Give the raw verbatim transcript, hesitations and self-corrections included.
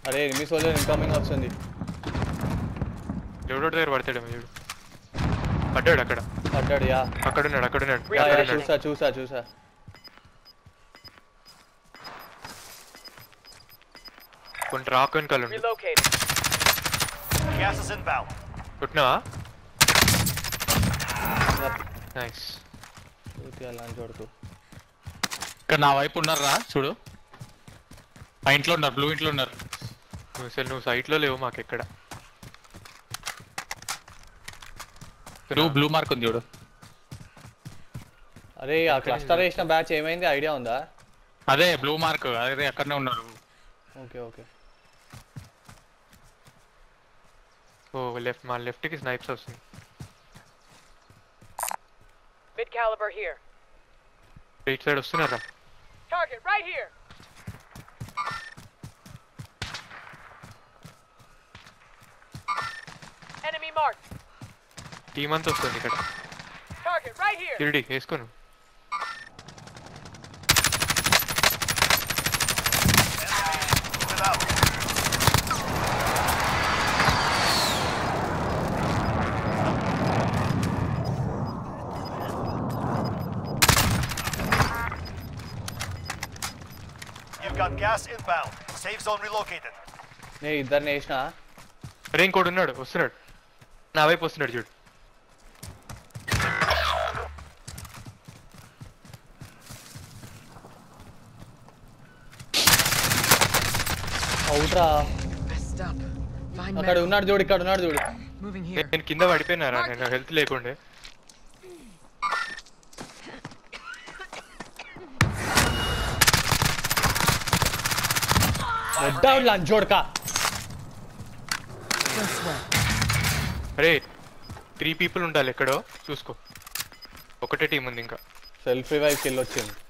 అరే enemy soldier incoming వస్తుంది. ఎవడో దగ్గర పడతాడేమో చూడు. పడ్డాడు అక్కడ. పడ్డాడు యా. అక్కడ ఉన్నాడు అక్కడ ఉన్నాడు. చూసా చూసా చూసా. కొన్ని రాక్ వెనకాల ఉంది. కొట్టినావా? నైస్. ఇక్కడ నా వైపు ఉన్నారా చూడు. ఆ ఇంట్లో ఉన్నారు, బ్లూ ఇంట్లో ఉన్నారు. నువ్వు అసలు నువ్వు సైట్లో లేవు మాకు ఎక్కడ. బ్లూ బ్లూ మార్క్ ఉంది చూడు. అరే ఆ క్లస్టర్ వేసిన బ్యాచ్ ఏమైంది ఐడియా ఉందా? అదే బ్లూ మార్క్ అదే అక్కడనే ఉన్నారు. Okay okay. ఓ లెఫ్ట్ మా లెఫ్ట్ కి స్నైప్స్ వస్తుంది. Mid caliber here. Right side వస్తున్నారా? Target right here. Enemy marked. Team అంతా వస్తుంది ఇక్కడ. Target right here. కిరిడి వేసుకోను. Got gas inbound. Safe zone relocated. నేను ఇద్దరిని వేసినా. అరే ఇంకోటి ఉన్నాడు వస్తున్నాడు. నా వైపు వస్తున్నాడు చూడు. అవుట్రా. అక్కడ ఉన్నాడు చూడు, ఇక్కడ ఉన్నాడు చూడు. నేను కింద పడిపోయినారా? నేను హెల్త్ లేకుండే. లంచోడ్కా. అరే త్రీ పీపుల్ ఉండాలి ఎక్కడో చూసుకో. ఒకటే టీం ఉంది ఇంకా. సెల్ఫ్ రివైవ్ కిల్ వచ్చింది.